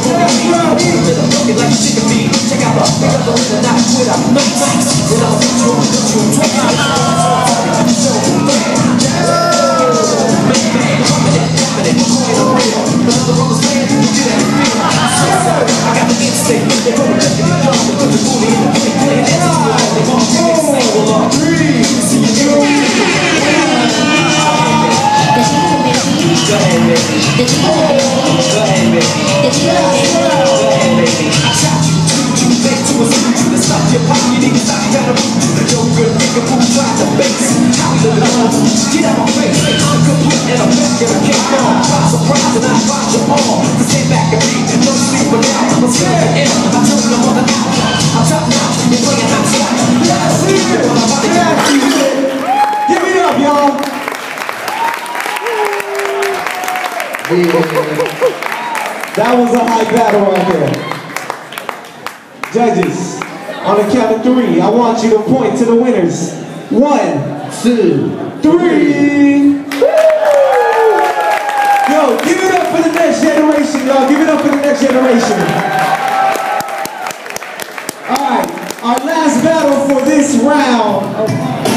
That was a high battle right there. Judges, on the count of 3, I want you to point to the winners. 1, 2, 3. Yo, give it up for the next generation, y'all. Give it up for the next generation. Alright, our last battle for this round.